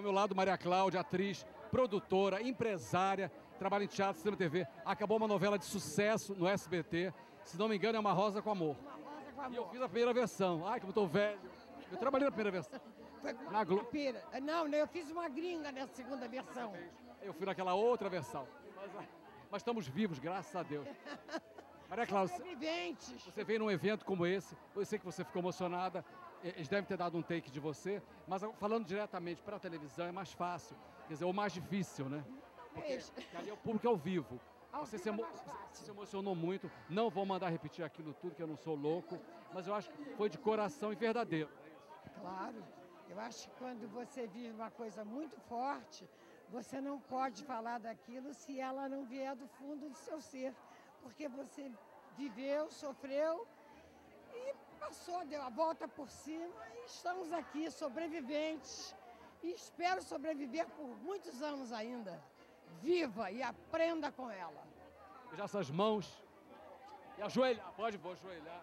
meu lado, Maria Cláudia, atriz, produtora, empresária, trabalha em teatro, cinema e TV. Acabou uma novela de sucesso no SBT. Se não me engano, é Uma Rosa com Amor. Uma rosa com amor. E eu fiz a primeira versão. Ai, como eu tô velho. Eu trabalhei na primeira versão. Foi Na Globo. pira. Não, eu fiz uma gringa nessa segunda versão. Eu fui naquela outra versão. Mas estamos vivos, graças a Deus. Maria Cláudia, Sobreviventes. você veio num evento como esse, eu sei que você ficou emocionada, eles devem ter dado um take de você, mas falando diretamente para a televisão é mais fácil, quer dizer, ou mais difícil, né? Porque ali é o público ao vivo. Você se emocionou muito, não vou mandar repetir aquilo tudo, que eu não sou louco, mas eu acho que foi de coração e verdadeiro. Claro. Eu acho que quando você vive uma coisa muito forte, você não pode falar daquilo se ela não vier do fundo do seu ser. Porque você viveu, sofreu e passou, deu a volta por cima e estamos aqui, sobreviventes. E espero sobreviver por muitos anos ainda. Viva e aprenda com ela. Beijar essas mãos e ajoelhar. Vou ajoelhar.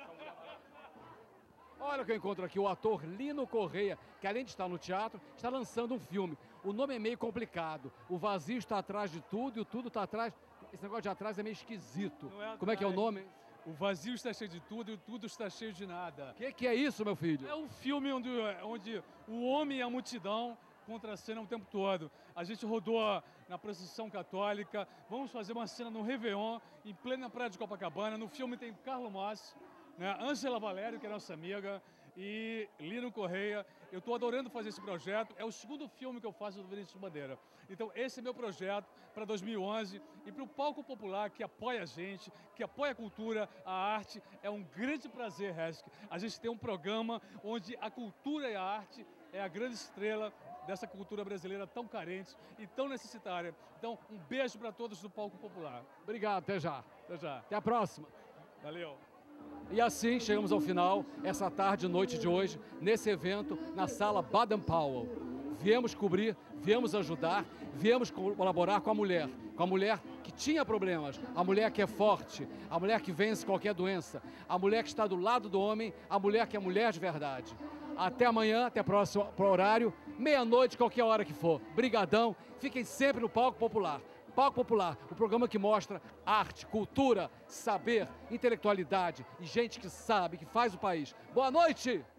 Olha o que eu encontro aqui, o ator Lino Correia, que além de estar no teatro, está lançando um filme. O nome é meio complicado. O vazio está atrás de tudo e o tudo está atrás. Esse negócio de atrás é meio esquisito. Como é que é o nome? O vazio está cheio de tudo e o tudo está cheio de nada. O que é isso, meu filho? É um filme onde o homem e a multidão contracenam o tempo todo. A gente rodou na procissão católica, vamos fazer uma cena no Réveillon, em plena praia de Copacabana. No filme tem Carlo Mossi, né, Ângela Valério, que é nossa amiga, e Lino Correia. Eu estou adorando fazer esse projeto. É o segundo filme que eu faço do Vinícius Bandeira. Então, esse é meu projeto para 2011 e para o Palco Popular, que apoia a gente, que apoia a cultura, a arte. É um grande prazer, Resk. A gente tem um programa onde a cultura e a arte é a grande estrela dessa cultura brasileira tão carente e tão necessitária. Então, um beijo para todos do Palco Popular. Obrigado, até já. Até já. Até a próxima. Valeu. E assim chegamos ao final, essa tarde e noite de hoje, nesse evento, na sala Baden Powell. Viemos cobrir, viemos ajudar, viemos colaborar com a mulher que tinha problemas, a mulher que é forte, a mulher que vence qualquer doença, a mulher que está do lado do homem, a mulher que é mulher de verdade. Até amanhã, até o próximo horário, meia-noite, qualquer hora que for. Brigadão, fiquem sempre no Palco Popular. Palco Popular, o programa que mostra arte, cultura, saber, intelectualidade e gente que sabe, que faz o país. Boa noite!